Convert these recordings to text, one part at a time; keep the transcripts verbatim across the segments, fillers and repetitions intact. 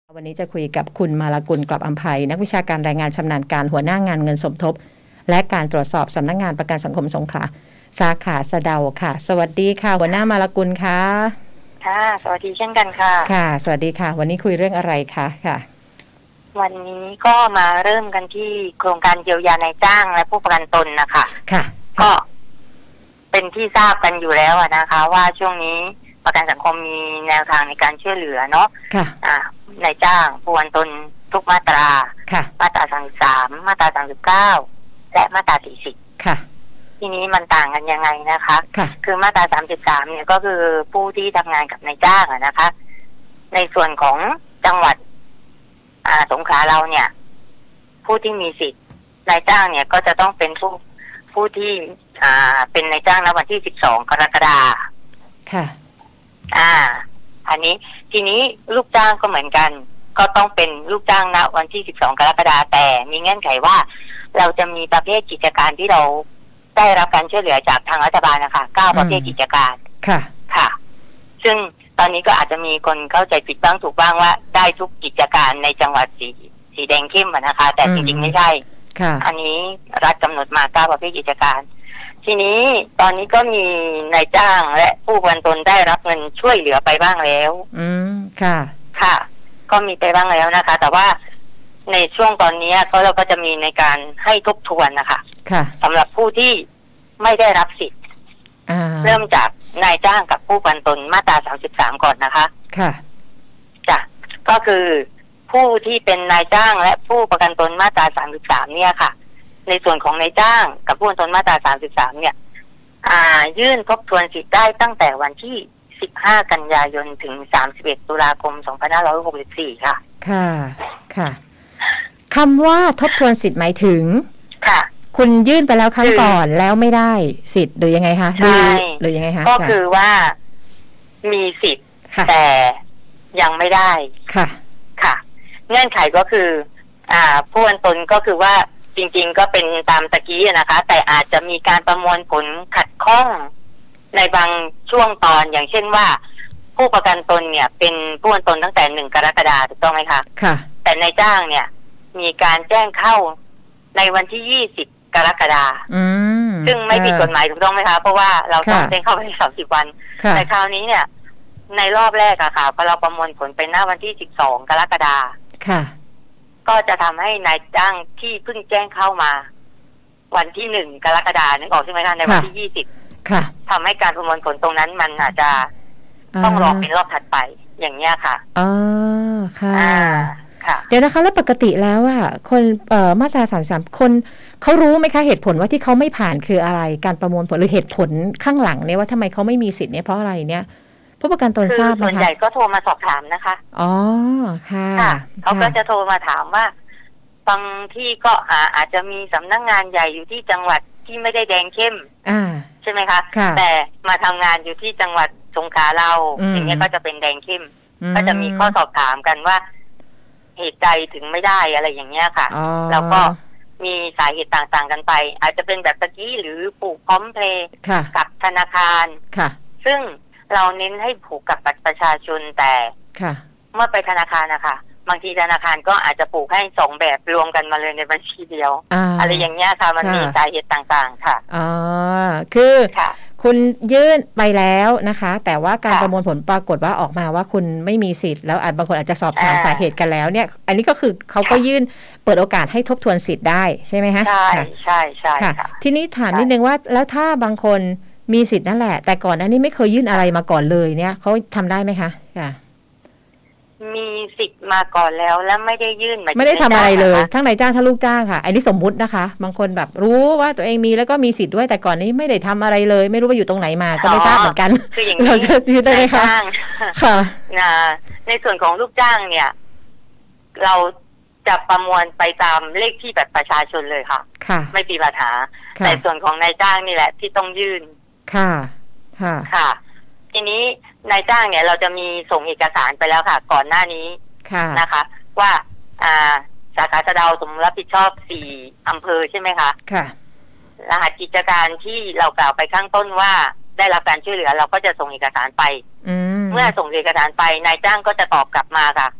วันนี้จะคุยกับคุณมาลากุลกลับอำไพนักวิชาการรายงานชำนาญการหัวหน้างานเงินสมทบและการตรวจสอบสำนักงานประกันสังคมสงขลาสาขาสะเดาค่ะสวัสดีค่ะหัวหน้ามาลากุลค่ะค่ะสวัสดีเช่นกันค่ะค่ะสวัสดีค่ะวันนี้คุยเรื่องอะไรคะค่ะวันนี้ก็มาเริ่มกันที่โครงการเยียวยานายจ้างและผู้ประกันตนนะคะค่ะก็เป็นที่ทราบกันอยู่แล้วนะคะว่าช่วงนี้ประกันสังคมมีแนวทางในการช่วยเหลือเนาะค่ะอ่านายจ้างผู้ประกันตนทุกมาตราค่ะมาตราสามสิบสามมาตราสามสิบเก้าและมาตราสี่สิบค่ะทีนี้มันต่างกันยังไงนะคะค่ะคือมาตราสามสิบสามเนี่ยก็คือผู้ที่ทำงานกับนายจ้างนะคะในส่วนของจังหวัดอ่าสงขลาเราเนี่ยผู้ที่มีสิทธิ์นายจ้างเนี่ยก็จะต้องเป็นผู้ผู้ที่อ่าเป็นนายจ้างณวันที่สิบสองกรกฎาคมค่ะอ่าอันนี้ทีนี้ลูกจ้างก็เหมือนกันก็ต้องเป็นลูกจ้างณวันที่สิบสองกรกฎาคมแต่มีเงื่อนไขว่าเราจะมีประเภทกิจการที่เราได้รับการช่วยเหลือจากทางรัฐบาลนะคะเก้าประเภทกิจการค่ะค่ะซึ่งตอนนี้ก็อาจจะมีคนเข้าใจผิดบ้างถูกบ้างว่าได้ทุกกิจการในจังหวัดสีสีแดงเข้มนะคะแต่จริงๆไม่ใช่อันนี้รัฐกำหนดมาเก้าประเภทกิจการทีนี้ตอนนี้ก็มีนายจ้างและผู้ประกันตนได้รับเงินช่วยเหลือไปบ้างแล้วอืมค่ะค่ะก็มีไปบ้างแล้วนะคะแต่ว่าในช่วงตอนนี้ก็เราก็จะมีในการให้ทบทวนนะคะค่ะสำหรับผู้ที่ไม่ได้รับสิทธิ์เริ่มจากนายจ้างกับผู้ประกันตนมาตราสามสิบสามก่อนนะคะค่ะจ้ะก็คือผู้ที่เป็นนายจ้างและผู้ประกันตนมาตราสามสิบสามเนี่ยค่ะในส่วนของนายจ้างกับผู้ประกันตนมาตราสามสิบสามเนี่ยอ่ายื่นทบทวนสิทธิ์ได้ตั้งแต่วันที่สิบห้ากันยายนถึงสามสิบเอ็ดตุลาคมสองพันห้าร้อยหกสิบสี่ค่ะค่ะค่ะคำว่าทบทวนสิทธิ์หมายถึงค่ะคุณยื่นไปแล้วครั้งก่อนแล้วไม่ได้สิทธิ์หรือยังไงคะใช่หรือยังไงคะก็คือว่ามีสิทธิ์แต่ยังไม่ได้ค่ะค่ะเงื่อนไขก็คืออ่าผู้ประกันตนก็คือว่าจริงๆก็เป็นตามตะกี้นะคะแต่อาจจะมีการประมวลผลขัดข้องในบางช่วงตอนอย่างเช่นว่าผู้ประกันตนเนี่ยเป็นผู้ประกันตนตั้งแต่หนึ่งกรกฎาคมถูกต้องไหมคะค่ะแต่นายจ้างเนี่ยมีการแจ้งเข้าในวันที่ยี่สิบกรกฎาคมซึ่งไม่ผิดกฎหมายถูกต้องไหมคะเพราะว่าเราต้องแจ้งเข้าไปสามสิบวันแต่คราวนี้เนี่ยในรอบแรกอะค่ะพอเราประมวลผลไปหน้าวันที่สิบสองกรกฎาคมก็จะทำให้นายจ้างที่เพิ่งแจ้งเข้ามาวันที่หนึ่งกรกฎาคมนึกออกใช่ไหมคะในวันที่ยี่สิบทำให้การประมวลผลตรงนั้นมันอาจจะต้องรอเป็นรอบถัดไปอย่างเงี้ยค่ะอ๋อค่ะค่ะเดี๋ยวนะคะแล้วปกติแล้วอ่ะคนเอ่อมาตราสามสิบสามคนเขารู้ไหมคะเหตุผลว่าที่เขาไม่ผ่านคืออะไรการประมวลผลหรือเหตุผลข้างหลังเนี่ยว่าทำไมเขาไม่มีสิทธิ์เนี่ยเพราะอะไรเนี่ยผู้ประกันตนทราบไหมคะส่วนใหญ่ก็โทรมาสอบถามนะคะอ๋อค่ะเขาก็จะโทรมาถามว่าบางที่ก็อาจจะมีสำนักงานใหญ่อยู่ที่จังหวัดที่ไม่ได้แดงเข้มอ่าใช่ไหมคะแต่มาทำงานอยู่ที่จังหวัดสงขลาเราอย่างเงี้ยก็จะเป็นแดงเข้มก็จะมีข้อสอบถามกันว่าเหตุใดถึงไม่ได้อะไรอย่างเงี้ยค่ะแล้วก็มีสาเหตุต่างๆกันไปอาจจะเป็นแบบตะกี้หรือผูกพร้อมเพลย์กับธนาคารซึ่งเราเน้นให้ผูกกับบัตรประชาชนแต่เมื่อไปธนาคารนะคะบางทีธนาคารก็อาจจะปลูกให้สองแบบรวมกันมาเลยในบัญชีเดียว อ, อะไรอย่างเงี้ยค่ะมันมีสาเหตุต่างๆค่ะอ๋อคือคุณยื่นไปแล้วนะคะแต่ว่าการประมวลผลปรากฏว่าออกมาว่าคุณไม่มีสิทธิ์แล้วอาจบางคนอาจจะสอบถามสาเหตุกันแล้วเนี่ยอันนี้ก็คือเขาก็ยื่นเปิดโอกาสให้ทบทวนสิทธิ์ได้ใช่ไหมคะใช่ใช่ใช่ค่ะทีนี้ถามนิดนึงว่าแล้วถ้าบางคนมีสิทธิ์นั่นแหละแต่ก่อนอันนี้ไม่เคยยื่นอะไรมาก่อนเลยเนี่ยเขาทำได้ไหมคะค่ะมีสิทธิ์มาก่อนแล้วแล้วไม่ได้ยื่นไม่ได้ทำอะไรเลยทั้งนายจ้างทั้งลูกจ้างค่ะอันนี้สมมุตินะคะบางคนแบบรู้ว่าตัวเองมีแล้วก็มีสิทธิ์ด้วยแต่ก่อนนี้ไม่ได้ทำอะไรเลยไม่รู้ว่าอยู่ตรงไหนมาก็ไม่ทราบเหมือนกันคืออย่างนี้เราจะยื่นได้ไหมคะค่ะในส่วนของลูกจ้างเนี่ยเราจะประมวลไปตามเลขที่บัตรประชาชนเลยค่ะค่ะไม่มีปัญหาแต่ส่วนของนายจ้างนี่แหละที่ต้องยื่นค่ะค่ะค่ะทีนี้นายจ้างเนี่ยเราจะมีส่งเอกสารไปแล้วค่ะก่อนหน้านี้นะคะว่าอ่าสาขาสะเดาสมรับผิดชอบสี่อำเภอใช่ไหมคะค่ะรหัสกิจการที่เรากล่าวไปข้างต้นว่าได้รับการช่วยเหลือเราก็จะส่งเอกสารไปเมื่อส่งเอกสารไปนายจ้างก็จะตอบกลับมาค่ะ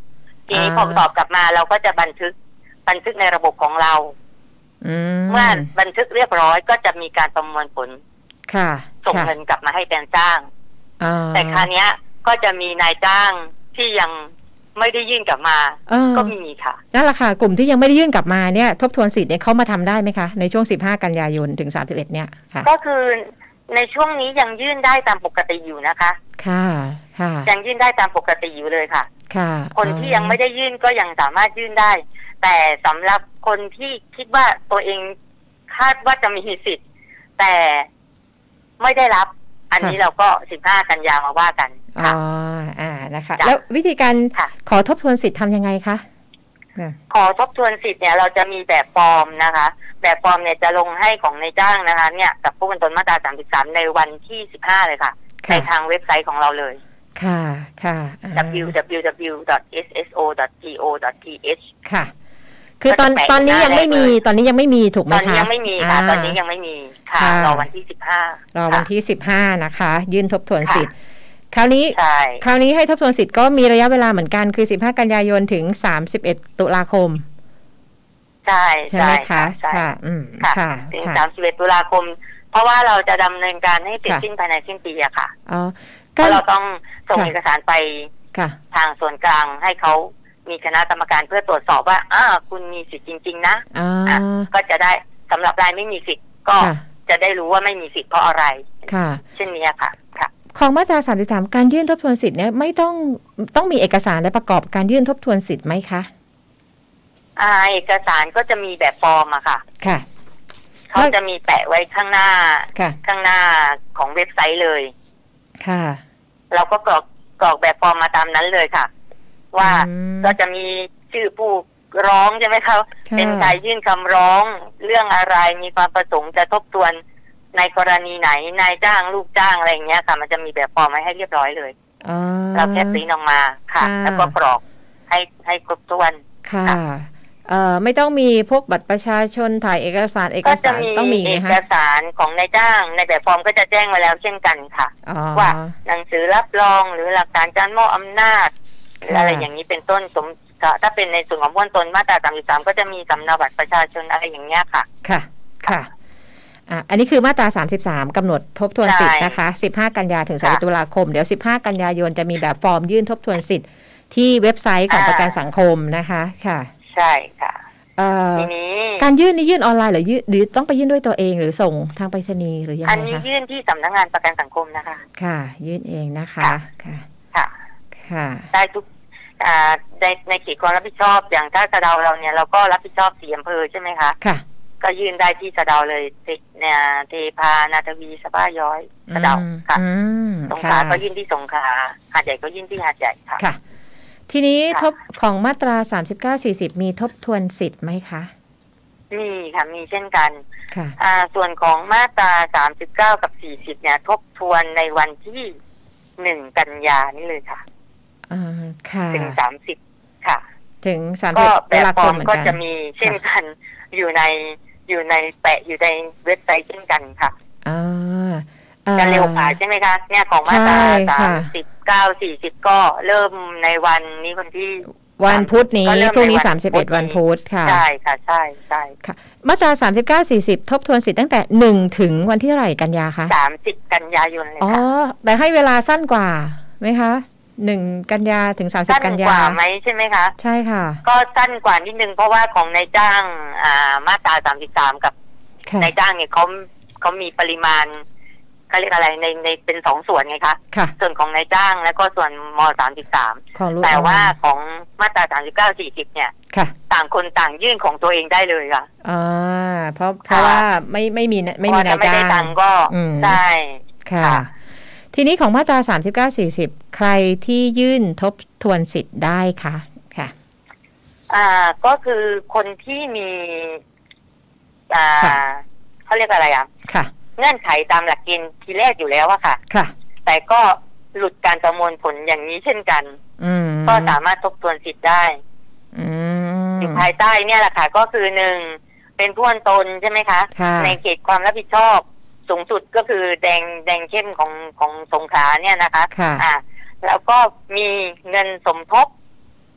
ทีนี้พอตอบกลับมาเราก็จะบันทึกบันทึกในระบบของเราเมื่อบันทึกเรียบร้อยก็จะมีการประมวลผลส่งเงินกลับมาให้แทนจ้างแต่คราวนี้ก็จะมีนายจ้างที่ยังไม่ได้ยื่นกลับมาก็มีค่ะนั่นแหละค่ะกลุ่มที่ยังไม่ได้ยื่นกลับมาเนี่ยทบทวนสิทธิ์เนี่ยเขามาทำได้ไหมคะในช่วงสิบห้ากันยายนถึงสามสิบเอ็ดเนี่ยค่ะก็คือในช่วงนี้ยังยื่นได้ตามปกติอยู่นะคะค่ะค่ะยังยื่นได้ตามปกติอยู่เลยค่ะค่ะคนที่ยังไม่ได้ยื่นก็ยังสามารถยื่นได้แต่สำหรับคนที่คิดว่าตัวเองคาดว่าจะมีสิทธิ์แต่ไม่ได้รับอันนี้เราก็สิบห้ากันยามาว่ากันอ๋ออ่านะคะแล้ววิธีการขอทบทวนสิทธิ์ทำยังไงคะขอทบทวนสิทธิ์เนี่ยเราจะมีแบบฟอร์มนะคะแบบฟอร์มเนี่ยจะลงให้ของนายจ้างนะคะเนี่ยกับผู้เป็นตนมาตราสามสิบสามในวันที่สิบห้าเลยค่ะในทางเว็บไซต์ของเราเลยค่ะค่ะดับเบิลยู ดับเบิลยู ดับเบิลยู ดอท เอส เอส โอ ดอท จี โอ ดอท ที เอชค่ะคือตอนตอนนี้ยังไม่มีตอนนี้ยังไม่มีถูกไหมคะตอนนี้ยังไม่มีค่ะตอนนี้ยังไม่มีค่ะรอวันที่สิบห้ารอวันที่สิบห้านะคะยื่นทบทวนสิทธิ์คราวนี้คราวนี้ให้ทบทวนสิทธิ์ก็มีระยะเวลาเหมือนกันคือสิบห้ากันยายนถึงสามสิบเอ็ดตุลาคมใช่ใช่ไหมคะค่ะอืมค่ะถึงสามสิบเอ็ดตุลาคมเพราะว่าเราจะดำเนินการให้เสร็จสิ้นภายในสิ้นปีอะค่ะอ๋อก็เราต้องส่งเอกสารไปทางส่วนกลางให้เขามีคณะกรรมการเพื่อตรวจสอบว่าอ่าคุณมีสิทธิ์จริงๆนะอ่าก็จะได้สำหรับรายไม่มีสิทธิ์ก็จะได้รู้ว่าไม่มีสิทธิ์เพราะอะไรเช่นนี้ค่ะค่ะของมาตราสามสิบสามการยื่นทบทวนสิทธิ์เนี่ยไม่ต้องต้องมีเอกสารและประกอบการยื่นทบทวนสิทธิ์ไหมคะอ่าเอกสารก็จะมีแบบฟอร์มอะค่ะค่ะเขาจะมีแปะไว้ข้างหน้าข้างหน้าของเว็บไซต์เลยค่ะเราก็กรอกกรอกแบบฟอร์มมาตามนั้นเลยค่ะว่าก็จะมีชื่อผู้ร้องใช่ไหมคะเป็นใครยื่นคำร้องเรื่องอะไรมีความประสงค์จะทบทวนในกรณีไหนนายจ้างลูกจ้างอะไรอย่างเงี้ยค่ะมันจะมีแบบฟอร์มให้เรียบร้อยเลยเราแค่ปริ้นออกมาค่ะแล้วก็กรอกให้ให้ครบถ้วนค่ะเอ่อไม่ต้องมีพวกบัตรประชาชนถ่ายเอกสารเอกสารต้องมีไหมคะเอกสารของนายจ้างในแบบฟอร์มก็จะแจ้งมาแล้วเช่นกันค่ะว่าหนังสือรับรองหรือหลักฐานการมอบอำนาจอะไรอย่างนี้เป็นต้นสมถ้าเป็นในส่วนของผู้ตนมาตราสามสิบสามก็จะมีสำเนาบัตรประชาชนอะไรอย่างเงี้ยค่ะค่ะค่ะอ่าอันนี้คือมาตราสามสิบสามกำหนดทบทวนสิทธิ์นะคะสิบห้ากันยาถึงสามสิบตุลาคมเดี๋ยวสิบห้ากันยายนจะมีแบบฟอร์มยื่นทบทวนสิทธิ์ที่เว็บไซต์ของประกันสังคมนะคะค่ะใช่ค่ะทีนี้การยื่นนี่ยื่นออนไลน์หรือยื่นหรือต้องไปยื่นด้วยตัวเองหรือส่งทางไปรษณีย์หรือยังไงคะอันนี้ยื่นที่สำนักงานประกันสังคมนะคะค่ะยื่นเองนะคะค่ะค่ะค่ะได้ทุกในในเขตความรับผิดชอบอย่างถ้าสะเดาเราเนี่ยเราก็รับผิดชอบสี่อำเภอใช่ไหมคะค่ะก็ยื่นได้ที่สะเดาเลยเนี่ยเทพานาทวีสะบ้าย้อยสะเดาค่ะสงขลาก็ยื่นที่สงขลาหาดใหญ่ก็ยื่นที่หาดใหญ่ค่ะค่ะทีนี้ทบของมาตราสามสิบเก้า สี่สิบมีทบทวนสิทธิ์ไหมคะมีค่ะมีเช่นกันค่ะอ่าส่วนของมาตราสามสิบเก้ากับสี่สิบเนี่ยทบทวนในวันที่หนึ่งกันยานี่เลยค่ะอ่าค่ะถึงสามสิบค่ะถึงสามสิบตุลาคมก็จะมีเช่นกันอยู่ในอยู่ในแปะอยู่ในเว็บไซต์เช่นกันค่ะอ่าจะเร็วกว่าใช่ไหมคะเนี่ยของมาตราสามสิบเก้าสี่สิบก็เริ่มในวันนี้วันที่วันพุธนี้พรุ่งนี้สามสิบเอ็ดวันพุธค่ะใช่ค่ะใช่ใช่ค่ะมาตราสามสิบเก้าสี่สิบทบทวนสิทธิ์ตั้งแต่หนึ่งถึงวันที่เท่าไหร่กันยาคะสามสิบกันยายนเลยค่ะอ๋อแต่ให้เวลาสั้นกว่าไหมคะหนึ่งกันยาถึงสามสิบกันยาสั้นกว่าไหมใช่ไหมคะใช่ค่ะก็สั้นกว่านิดนึงเพราะว่าของนายจ้างอ่ามาตราสามสิบสามกับนายจ้างเนี่ยเขาเขามีปริมาณเขาเรียกอะไรในในเป็นสองส่วนไงคะส่วนของนายจ้างแล้วก็ส่วนมสามสิบสามแต่ว่าของมาตราสามสิบเก้าสี่สิบเนี่ยต่างคนต่างยื่นของตัวเองได้เลยค่ะอ่าเพราะเพราะว่าไม่ไม่มีไม่มีนายจ้างก็ใช่ค่ะทีนี้ของมาตราสามสิบเก้าสี่สิบใครที่ยื่นทบทวนสิทธิ์ได้คะค่ะอ่าก็คือคนที่มีอ่าเขาเรียกอะไรอ่ะค่ะเงื่อนไขตามหลักเกณฑ์ทีแรกอยู่แล้วอะค่ะค่ะแต่ก็หลุดการประมวลผลอย่างนี้เช่นกันก็สามารถทบทวนสิทธิ์ได้อยู่ภายใต้เนี่ยแหละค่ะก็คือหนึ่งเป็นผู้ตนใช่ไหมคะในเขตความรับผิดชอบสูงสุดก็คือแดงแดงเข้มของของสงขลาเนี่ยนะคะอ่าแล้วก็มีเงินสมทบ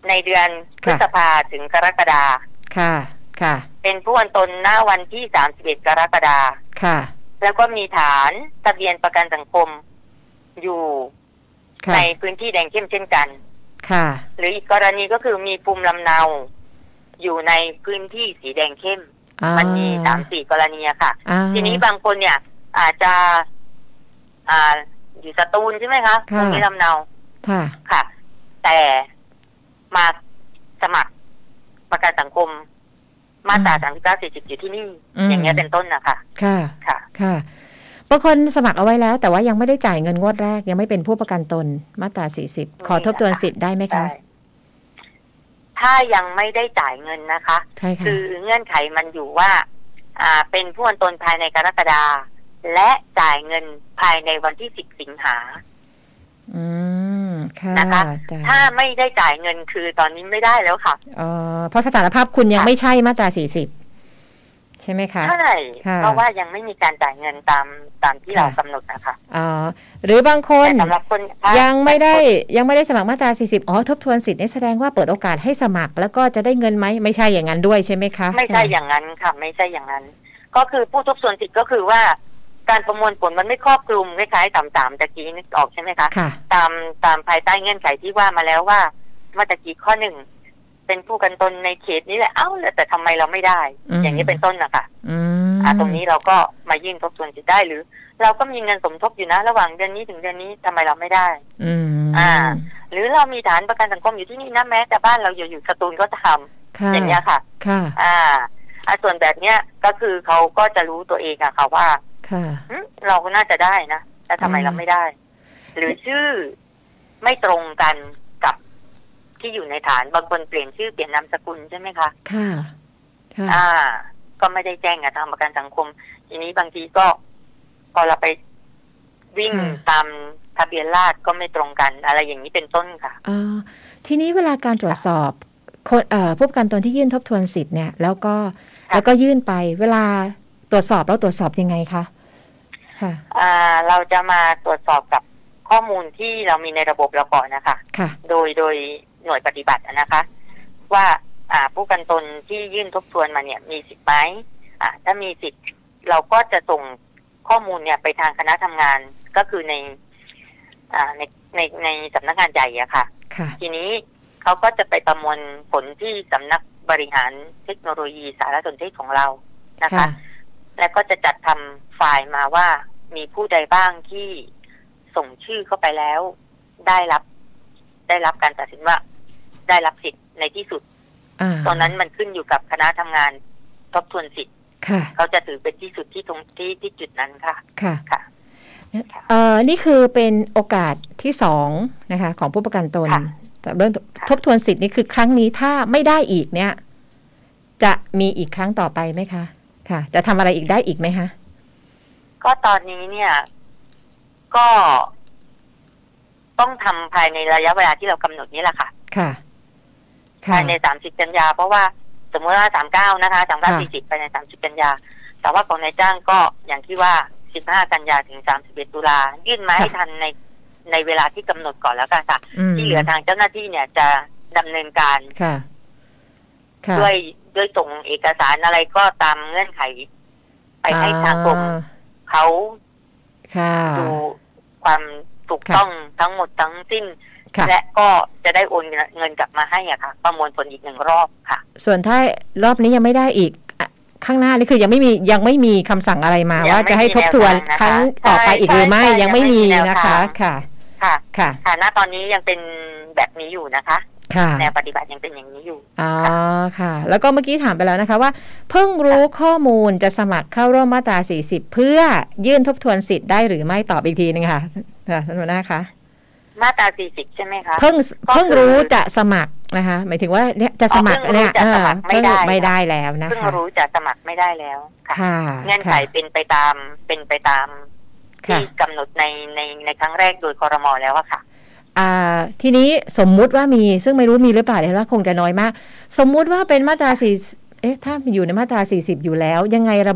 ในเดือนพฤษภาถึงกรกฎาค่ะค่ะเป็นผู้อันตนหน้าวันที่สามสิบเอ็ดกรกฎาค่ะแล้วก็มีฐานทะเบียนประกันสังคมอยู่ในพื้นที่แดงเข้มเช่นกันค่ะหรืออีกกรณีก็คือมีภูมิลำเนาอยู่ในพื้นที่สีแดงเข้มมันมีสามสี่กรณีค่ะทีนี้บางคนเนี่ยอาจจะอ่าอยู่สตูลใช่ไหมคะภูมิลำเนาค่ะค่ะแต่มาสมัครประกันสังคมมาตราสามสิบเก้าสี่สิบอยู่ที่นี่อย่างเงี้ยเป็นต้นนะคะค่ะค่ะค่ะบางคนสมัครเอาไว้แล้วแต่ว่ายังไม่ได้จ่ายเงินงวดแรกยังไม่เป็นผู้ประกันตนมาตราสี่สิบขอทบทวนสิทธิ์ได้ไหมคะถ้ายังไม่ได้จ่ายเงินนะคะใช่ค่ะคือเงื่อนไขมันอยู่ว่าอ่าเป็นผู้ประกันตนภายในกรกฎาและจ่ายเงินภายในวันที่สิบสิงหาอืมค่ะนะคะถ้าไม่ได้จ่ายเงินคือตอนนี้ไม่ได้แล้วค่ะอ๋อเพราะสถานภาพคุณยังไม่ใช่มาตราสี่สิบใช่ไหมคะใช่เพราะว่ายังไม่มีการจ่ายเงินตามตามที่เรากำหนดนะคะอ๋อหรือบางคนสำหรับคนยังไม่ได้ยังไม่ได้สมัครมาตราสี่สิบอ๋อทบทวนสิทธิ์นี่แสดงว่าเปิดโอกาสให้สมัครแล้วก็จะได้เงินไหมไม่ใช่อย่างนั้นด้วยใช่ไหมคะไม่ใช่อย่างนั้นค่ะไม่ใช่อย่างนั้นก็คือผู้ทบทวนสิทธิ์ก็คือว่าการประมวลผลมันไม่ครอบคลุมคล้ายๆตามสามตะกี้นึกออกใช่ไหมคะตามตามภายใต้เงื่อนไขที่ว่ามาแล้วว่ามาตะกี้ข้อหนึ่งเป็นผู้กันตนในเขตนี้แหละเอ้าแต่ทำไมเราไม่ได้อย่างนี้เป็นต้นนะคะอ่าตรงนี้เราก็มายื่นทบทวนสิทธิ์ได้หรือเราก็มีเงินสมทบอยู่นะระหว่างเดือนนี้ถึงเดือนนี้ทำไมเราไม่ได้อ่าหรือเรามีฐานประกันสังคมอยู่ที่นี่นะแม้แต่บ้านเราอยู่อยู่สตูลก็ทำอย่างนี้ค่ะค่ะอ่าส่วนแบบเนี้ยก็คือเขาก็จะรู้ตัวเองอะค่ะว่าเราก็น่าจะได้นะแต่ทำไมเราไม่ได้หรือชื่อไม่ตรงกันกับที่อยู่ในฐานบางคนเปลี่ยนชื่อเปลี่ยนนามสกุลใช่ไหมคะค่ะค่ะอ่าก็ไม่ได้แจ้งกับทางประกันสังคมทีนี้บางทีก็พอเราไปวิ่งตามทะเบียนราษฎร์ก็ไม่ตรงกันอะไรอย่างนี้เป็นต้นค่ะอ่าทีนี้เวลาการตรวจสอบคนเอ่อผู้ประกันตนที่ยื่นทบทวนสิทธิ์เนี่ยแล้วก็แล้วก็ยื่นไปเวลาตรวจสอบแล้วตรวจสอบยังไงคะค่ะอ่าเราจะมาตรวจสอบกับข้อมูลที่เรามีในระบบเราก่อนนะคะค่ะโดยโดยหน่วยปฏิบัตินะคะว่าอ่าผู้ประกันตนที่ยื่นทบทวนมาเนี่ยมีสิทธิ์ไหมอ่าถ้ามีสิทธิ์เราก็จะส่งข้อมูลเนี่ยไปทางคณะทำงานก็คือในอ่าในในในสำนักงานใหญ่อะค่ะทีนี้เขาก็จะไปประมวลผลที่สำนักบริหารเทคโนโลยีสารสนเทศของเรานะคะและก็จะจัดทำไฟล์มาว่ามีผู้ใดบ้างที่ส่งชื่อเข้าไปแล้วได้รับได้รับการตัดสินว่าได้รับสิทธิ์ในที่สุดตอนนั้นมันขึ้นอยู่กับคณะทำงานทบทวนสิทธิ์เขาจะถือเป็นที่สุดที่ตรงที่ที่จุดนั้นค่ะค่ะค่ะเอ่อนี่คือเป็นโอกาสที่สองนะคะของผู้ประกันตนเรื่องทบทวนสิทธิ์นี่คือครั้งนี้ถ้าไม่ได้อีกเนี่ยจะมีอีกครั้งต่อไปไหมคะค่ะจะทำอะไรอีกได้อีกไหมคะก็ตอนนี้เนี่ยก็ต้องทำภายในระยะเวลาที่เรากำหนดนี้แหละค่ะค่ะภายในสามสิบกันยาเพราะว่าสมมติว่าสามเก้านะคะสามเก้าสี่สิบภายในสามสิบกันยาแต่ว่าของนายจ้างก็อย่างที่ว่าสิบห้ากันยาถึงสามสิบเอ็ดตุลายื่นมาให้ทันในในเวลาที่กำหนดก่อนแล้วกันค่ะที่เหลือทางเจ้าหน้าที่เนี่ยจะดำเนินการด้วยด้วยส่งเอกสารอะไรก็ตามเงื่อนไขไปให้ทางกรมเขาดูความถูกต้องทั้งหมดทั้งสิ้นและก็จะได้โอนเงินกลับมาให้อ่ะค่ะประมวลผลอีกหนึ่งรอบค่ะส่วนถ้ารอบนี้ยังไม่ได้อีกข้างหน้านี่คือยังไม่มียังไม่มีคำสั่งอะไรมาว่าจะให้ทบทวนครั้งต่อไปอีกหรือไม่ยังไม่มีนะคะค่ะค่ะค่ะค่ะณตอนนี้ยังเป็นแบบนี้อยู่นะคะค่ะแนวปฏิบัติยังเป็นอย่างนี้อยู่อ๋อค่ะแล้วก็เมื่อกี้ถามไปแล้วนะคะว่าเพิ่งรู้ข้อมูลจะสมัครเข้าร่วมมาตราสี่สิบเพื่อยื่นทบทวนสิทธิ์ได้หรือไม่ตอบอีกทีนึงค่ะค่ะท่านหัวหน้าคะมาตราสี่สิบใช่ไหมคะเพิ่งเพิ่งรู้จะสมัครนะคะหมายถึงว่าเนี่ยจะสมัครเนี่ยไม่ได้ไม่ได้แล้วนะคะเพิ่งรู้จะสมัครไม่ได้แล้วค่ะเงื่อนไขเป็นไปตามเป็นไปตามที่กำหนดในในในครั้งแรกโดยครม.แล้วอะค่ะอ่าทีนี้สมมุติว่ามีซึ่งไม่รู้มีหรือเปล่าเห็นว่าคงจะน้อยมากสมมุติว่าเป็นมาตราสี่เอ๊ะถ้าอยู่ในมาตราสี่สิบอยู่แล้วยังไงระบบ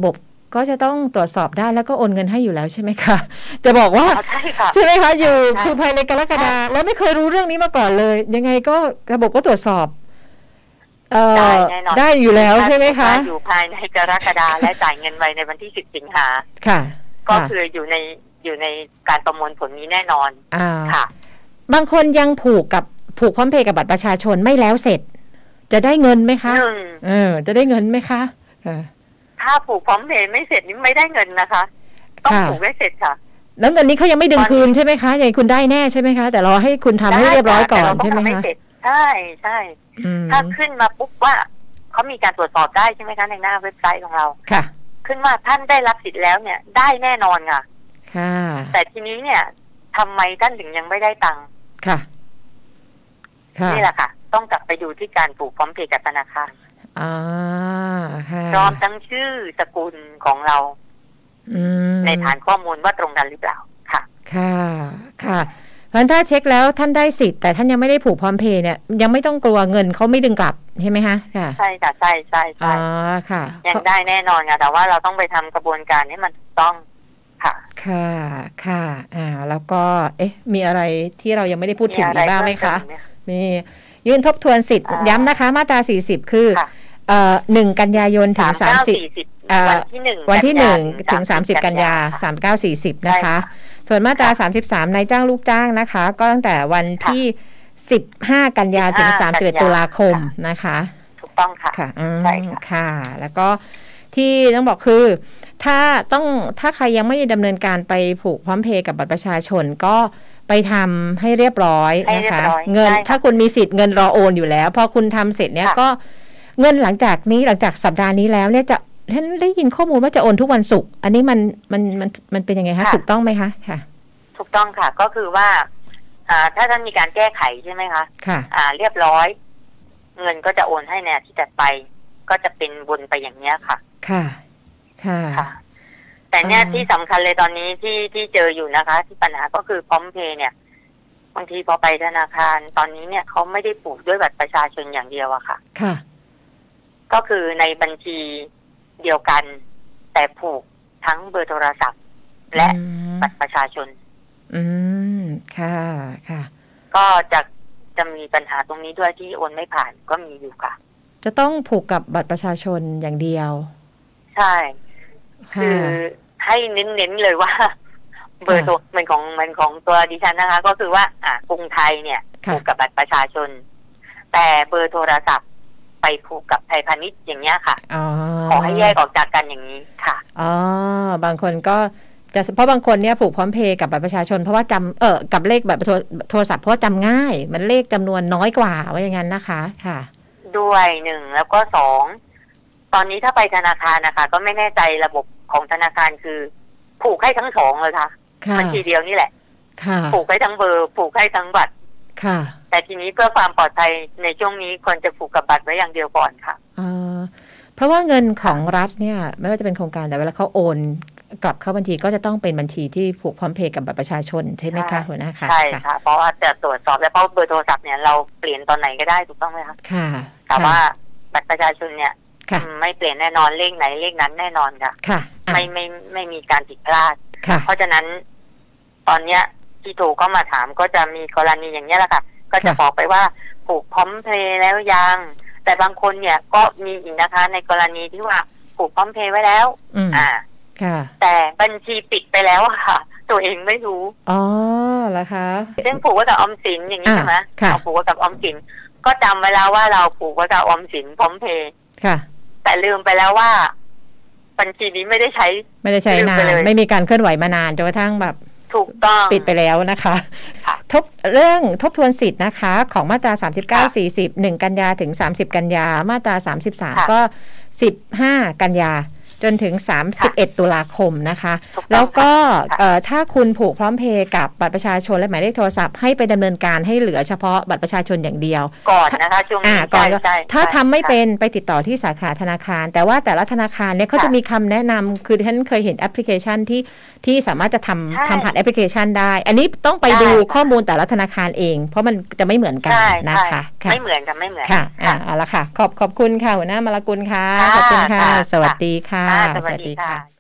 ก็จะต้องตรวจสอบได้แล้วก็โอนเงินให้อยู่แล้วใช่ไหมคะจะบอกว่าใช่ค่ะใช่ไหมคะอยู่คือภายในกรกฎาคมแล้วไม่เคยรู้เรื่องนี้มาก่อนเลยยังไงก็ระบบก็ตรวจสอบเอ่อได้อยู่แล้วใช่ไหมคะอยู่ภายในกรกฎาคมและจ่ายเงินไว้ในวันที่สิบสิงหาค่ะก็คืออยู่ในอยู่ในการประมวลผลนี้แน่นอนค่ะบางคนยังผูกกับผูกพร้อมเพย์กับบัตรประชาชนไม่แล้วเสร็จจะได้เงินไหมคะเออจะได้เงินไหมคะถ้าผูกพร้อมเพย์ไม่เสร็จนี่ไม่ได้เงินนะคะต้องผูกให้เสร็จค่ะแล้วเงินนี้เขายังไม่ดึงคืนใช่ไหมคะยังคุณได้แน่ใช่ไหมคะแต่รอให้คุณทำให้เรียบร้อยก่อนใช่ไหมคะใช่ใช่ถ้าขึ้นมาปุ๊บว่าเขามีการตรวจสอบได้ใช่ไหมคะในหน้าเว็บไซต์ของเราค่ะขึ้นมาท่านได้รับสิทธิ์แล้วเนี่ยได้แน่นอนค่ะค่ะแต่ทีนี้เนี่ยทำไมท่านถึงยังไม่ได้ตังค์ค่ะนี่แหละค่ะต้องกลับไปดูที่การผูกพร้อมเพย์กับธนาคารอ่าพร้อมทั้งชื่อสกุลของเราในฐานข้อมูลว่าตรงกันหรือเปล่าค่ะค่ะค่ะเพราะฉะนั้นถ้าเช็คแล้วท่านได้สิทธิ์แต่ท่านยังไม่ได้ผูกพร้อมเพย์เนี่ยยังไม่ต้องกลัวเงินเขาไม่ดึงกลับใช่ไหมคะค่ะใช่ค่ะใช่ใช่ใช่อ๋อค่ะยังได้แน่นอนค่ะแต่ว่าเราต้องไปทำกระบวนการให้มันถูกต้องค่ะค่ะค่ะอ่าแล้วก็เอ๊ะมีอะไรที่เรายังไม่ได้พูดถึงบ้างไหมคะมียื่นทบทวนสิทธิ์ย้ำนะคะมาตราสี่สิบคือเอ่อหนึ่งกันยายนถึงสามสิบวันที่หนึ่งวันที่หนึ่งถึงสามสิบกันยาสามเก้าสี่สิบนะคะส่วนมาตราสามสิบสามนายจ้างลูกจ้างนะคะก็ตั้งแต่วันที่สิบห้ากันยาถึงสามสิบเอ็ดตุลาคมนะคะถูกต้องค่ะค่ะใช่ค่ะแล้วก็ที่ต้องบอกคือถ้าต้องถ้าใครยังไม่ดำเนินการไปผูกพร้อมเพย์กับบัตรประชาชนก็ไปทำให้เรียบร้อยนะคะเงินถ้าคุณมีสิทธิ์เงินรอโอนอยู่แล้วพอคุณทำเสร็จเนี้ยก็เงินหลังจากนี้หลังจากสัปดาห์นี้แล้วเนี่ยจะท่านได้ยินข้อมูลว่าจะโอนทุกวันศุกร์อันนี้มันมันมันมันเป็นยังไงคะถูกต้องไหมคะค่ะถูกต้องค่ะก็คือว่าอ่าถ้าท่านมีการแก้ไขใช่ไหมคะค่ะอ่าเรียบร้อยเงินก็จะโอนให้ในที่ถัดไปก็จะเป็นวนไปอย่างเนี้ยค่ะค่ะค่ะแต่เนี่ยที่สำคัญเลยตอนนี้ที่ที่เจออยู่นะคะที่ปัญหาก็คือพร้อมเพย์เนี่ยบางทีพอไปธนาคารตอนนี้เนี่ยเขาไม่ได้ผูกด้วยบัตรประชาชนอย่างเดียวอะค่ะค่ะก็คือในบัญชีเดียวกันแต่ผูกทั้งเบอร์โทรศัพท์และบัตรประชาชนอืมค่ะค่ะก็จะจะมีปัญหาตรงนี้ด้วยที่โอนไม่ผ่านก็มีอยู่ค่ะจะต้องผูกกับบัตรประชาชนอย่างเดียวใช่คือให้เน้นๆเลยว่าเบอร์โทรเหมือนของเหมือนของตัวดิฉันนะคะก็คือว่าอ่ากรุงไทยเนี่ยผูกกับบัตรประชาชนแต่เบอร์โทรศัพท์ไปผูกกับไทยพาณิชย์อย่างเงี้ยค่ะขอให้แยกออกจากกันอย่างนี้ค่ะอ๋อบางคนก็จะเพราะบางคนเนี่ยผูกพร้อมเพย์กับบัตรประชาชนเพราะว่าจำเออกับเลขบัตรโทรศัพท์เพราะว่าจำง่ายมันเลขจำนวนน้อยกว่าว่าอย่างนั้นนะคะค่ะด้วยหนึ่งแล้วก็สองตอนนี้ถ้าไปธนาคารนะคะก็ไม่แน่ใจระบบของธนาคารคือผูกให้ทั้งสองเลยค่ะบัญชีเดียวนี่แหละผูกให้ทั้งเบอร์ผูกให้ทั้งบัตรค่ะแต่ทีนี้เพื่อความปลอดภัยในช่วงนี้ควรจะผูกกับบัตรไว้อย่างเดียวก่อนค่ะเพราะว่าเงินของรัฐเนี่ยไม่ว่าจะเป็นโครงการแต่เวลาเขาโอนกลับเข้าบัญชีก็จะต้องเป็นบัญชีที่ผูกพร้อมเพย์กับบัตรประชาชนใช่ไหมคะหัวหน้าค่ะใช่ค่ะเพราะว่าจะตรวจสอบและเพราะเบอร์โทรศัพท์เนี่ยเราเปลี่ยนตอนไหนก็ได้ถูกต้องไหมคะค่ะแต่ว่าบัตรประชาชนเนี่ยไม่เปลี่ยนแน่นอนเลขไหนเลขนั้นแน่นอนค่ะค่ะไม่ไม่ไม่มีการผิดพลาดเพราะฉะนั้นตอนเนี้ยที่โทรก็มาถามก็จะมีกรณีอย่างนี้แหละค่ะก็จะบอกไปว่าผูกพร้อมเพย์แล้วยังแต่บางคนเนี่ยก็มีอีกนะคะในกรณีที่ว่าผูกพร้อมเพย์ไว้แล้วอ่าแต่บัญชีปิดไปแล้วค่ะตัวเองไม่รู้อ๋อแล้วคะเช่นผูกไว้กับออมสินอย่างนี้ใช่ไหมเราผูกไว้กับออมสินก็จำไว้แล้วว่าเราผูกไว้กับออมสินพร้อมเพย์แต่ลืมไปแล้วว่าบัญชีนี้ไม่ได้ใช้ไม่ได้ใช้นานไม่มีการเคลื่อนไหวมานานจนกระทั่งแบบถูกต้องปิดไปแล้วนะคะทบเรื่องทบทวนสิทธิ์นะคะของมาตราสามสิบเก้า สี่สิบ หนึ่งกันยาถึงสามสิบกันยามาตราสามสิบสามก็สิบห้ากันยาจนถึงสามสิบเอ็ดตุลาคมนะคะแล้วก็ถ้าคุณผูกพร้อมเพย์กับบัตรประชาชนและหมายเลขโทรศัพท์ให้ไปดำเนินการให้เหลือเฉพาะบัตรประชาชนอย่างเดียวก่อนนะคะช่วงนี้ก่อนถ้าทำไม่เป็นไปติดต่อที่สาขาธนาคารแต่ว่าแต่ละธนาคารเนี่ยเขาจะมีคำแนะนำคือฉันเคยเห็นแอปพลิเคชันที่ที่สามารถจะทำทำผ่านแอปพลิเคชันได้อันนี้ต้องไปดูข้อมูลแต่ละธนาคารเองเพราะมันจะไม่เหมือนกันนะคะไม่เหมือนกันไม่เหมือนค่ะเอาละค่ะขอบขอบคุณค่ะหัวหน้ามลกุลค่ะขอบคุณค่ะสวัสดีค่ะสวัสดีค่ะ